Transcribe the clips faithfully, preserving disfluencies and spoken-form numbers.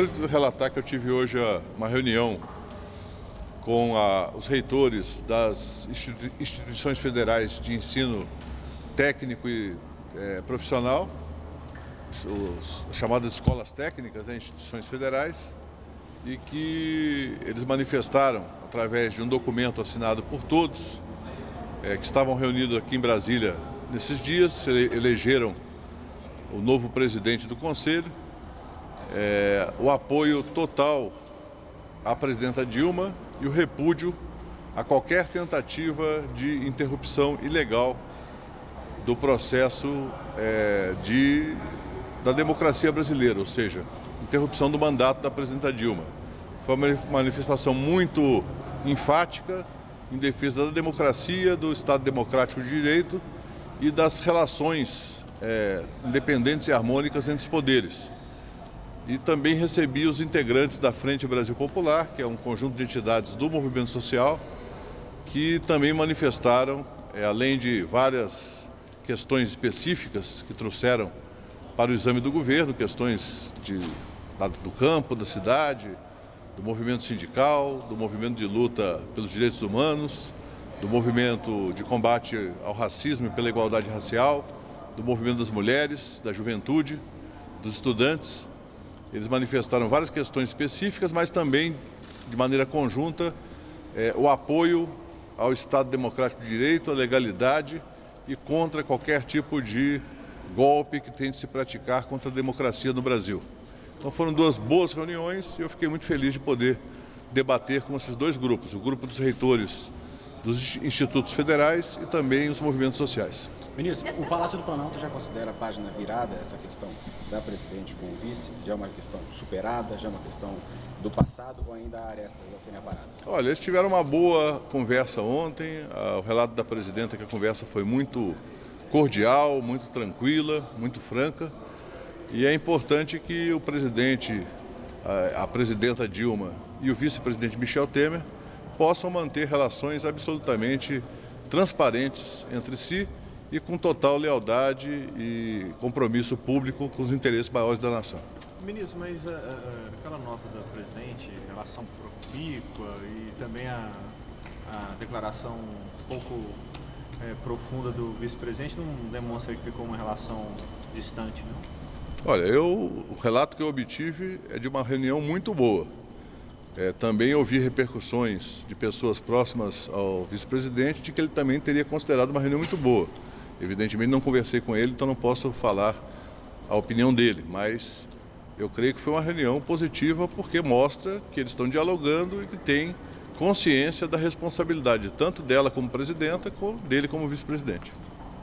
Quero relatar que eu tive hoje uma reunião com a, os reitores das instituições federais de ensino técnico e é, profissional, os, as chamadas escolas técnicas, né, instituições federais, e que eles manifestaram, através de um documento assinado por todos, é, que estavam reunidos aqui em Brasília nesses dias, elegeram o novo presidente do Conselho, é, o apoio total à presidenta Dilma e o repúdio a qualquer tentativa de interrupção ilegal do processo é, de, da democracia brasileira, ou seja, interrupção do mandato da presidenta Dilma. Foi uma manifestação muito enfática em defesa da democracia, do Estado Democrático de Direito e das relações é, independentes e harmônicas entre os poderes. E também recebi os integrantes da Frente Brasil Popular, que é um conjunto de entidades do movimento social, que também manifestaram, é, além de várias questões específicas que trouxeram para o exame do governo, questões de, do campo, da cidade, do movimento sindical, do movimento de luta pelos direitos humanos, do movimento de combate ao racismo e pela igualdade racial, do movimento das mulheres, da juventude, dos estudantes. Eles manifestaram várias questões específicas, mas também, de maneira conjunta, é, o apoio ao Estado Democrático de Direito, à legalidade e contra qualquer tipo de golpe que tente se praticar contra a democracia no Brasil. Então foram duas boas reuniões e eu fiquei muito feliz de poder debater com esses dois grupos, o grupo dos reitores dos institutos federais e também os movimentos sociais. Ministro, o Palácio do Planalto já considera a página virada essa questão da presidente com o vice? Já é uma questão superada, já é uma questão do passado ou ainda há arestas a serem aparadas? Olha, eles tiveram uma boa conversa ontem, o relato da presidenta é que a conversa foi muito cordial, muito tranquila, muito franca, e é importante que o presidente, a, a presidenta Dilma e o vice-presidente Michel Temer possam manter relações absolutamente transparentes entre si e com total lealdade e compromisso público com os interesses maiores da nação. Ministro, mas uh, aquela nota da presidente em relação profícua e também a, a declaração um pouco é, profunda do vice-presidente não demonstra que ficou uma relação distante, não? Olha, eu, o relato que eu obtive é de uma reunião muito boa. É, também ouvi repercussões de pessoas próximas ao vice-presidente de que ele também teria considerado uma reunião muito boa. Evidentemente não conversei com ele, então não posso falar a opinião dele, mas eu creio que foi uma reunião positiva porque mostra que eles estão dialogando e que tem consciência da responsabilidade tanto dela como presidenta, como dele como vice-presidente.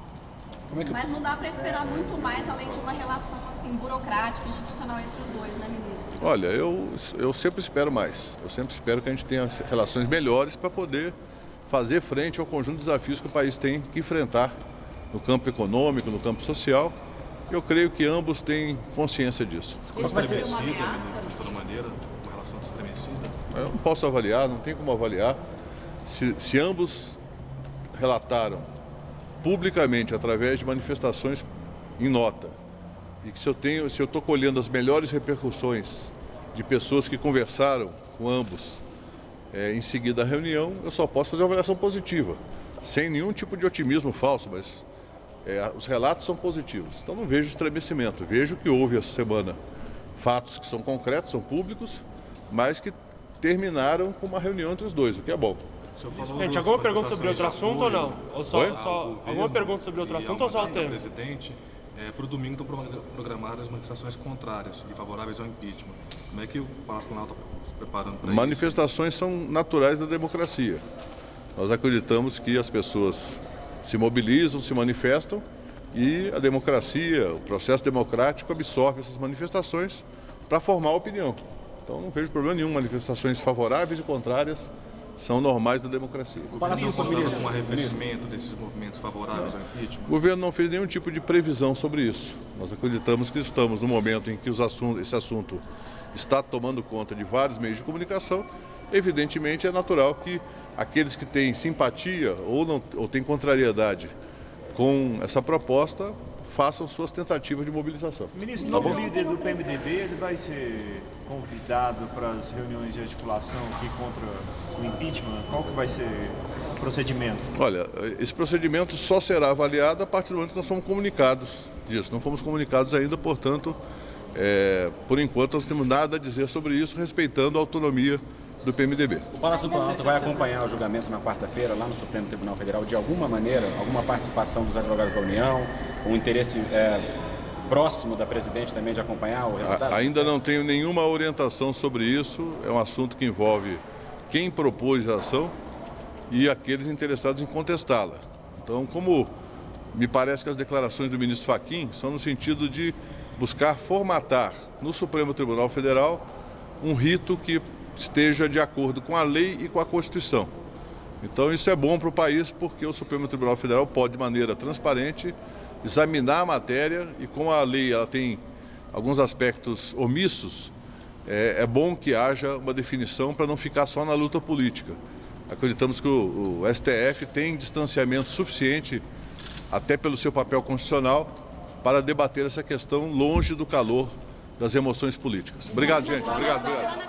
Mas não dá para esperar muito mais além de uma relação assim burocrática, institucional entre os dois, né, ministro? Olha, eu, eu sempre espero mais. Eu sempre espero que a gente tenha relações melhores para poder fazer frente ao conjunto de desafios que o país tem que enfrentar no campo econômico, no campo social. Eu creio que ambos têm consciência disso. Ficou estremecida, ministro, de toda maneira, uma relação estremecida? Eu não posso avaliar, não tem como avaliar. Se, se ambos relataram publicamente, através de manifestações em nota, e que se eu tenho, se eu estou colhendo as melhores repercussões de pessoas que conversaram com ambos é, em seguida da reunião, eu só posso fazer uma avaliação positiva, sem nenhum tipo de otimismo falso, mas é, os relatos são positivos. Então não vejo estremecimento, vejo que houve essa semana fatos que são concretos, são públicos, mas que terminaram com uma reunião entre os dois, o que é bom. Gente, alguma pergunta sobre outro assunto ou não? Ou só, só alguma pergunta sobre outro assunto ou só o tema? Presidente, é, para o domingo estão programadas manifestações contrárias e favoráveis ao impeachment. Como é que o Palácio do Planalto está se preparando para isso? Manifestações são naturais da democracia. Nós acreditamos que as pessoas se mobilizam, se manifestam e a democracia, o processo democrático absorve essas manifestações para formar opinião. Então não vejo problema nenhum, manifestações favoráveis e contrárias são normais da democracia. O governo não contava com um arrefecimento desses movimentos favoráveis ao impeachment? O governo não fez nenhum tipo de previsão sobre isso. Nós acreditamos que estamos no momento em que os assuntos, esse assunto está tomando conta de vários meios de comunicação. Evidentemente é natural que aqueles que têm simpatia ou, não, ou têm contrariedade com essa proposta façam suas tentativas de mobilização. Ministro, Tá novo bom? líder do P M D B, ele vai ser convidado para as reuniões de articulação aqui contra o impeachment? Qual que vai ser o procedimento? Olha, esse procedimento só será avaliado a partir do momento que nós fomos comunicados disso. Não fomos comunicados ainda, portanto, é, por enquanto nós não temos nada a dizer sobre isso, respeitando a autonomia do P M D B. O Palácio do Planalto vai acompanhar o julgamento na quarta-feira lá no Supremo Tribunal Federal de alguma maneira, alguma participação dos advogados da União, um interesse é, próximo da presidente também de acompanhar o resultado? Ainda não tenho nenhuma orientação sobre isso, é um assunto que envolve quem propôs a ação e aqueles interessados em contestá-la. Então, como me parece que as declarações do ministro Fachin são no sentido de buscar formatar no Supremo Tribunal Federal um rito que esteja de acordo com a lei e com a Constituição. Então isso é bom para o país porque o Supremo Tribunal Federal pode, de maneira transparente, examinar a matéria e como a lei ela tem alguns aspectos omissos, é, é bom que haja uma definição para não ficar só na luta política. Acreditamos que o, o S T F tem distanciamento suficiente, até pelo seu papel constitucional, para debater essa questão longe do calor das emoções políticas. Obrigado, gente. Obrigado, obrigado.